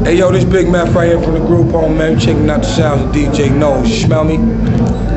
Hey yo, this Big Meth right here from the group home, man. Checking out the sounds of DJ Nose. You smell me?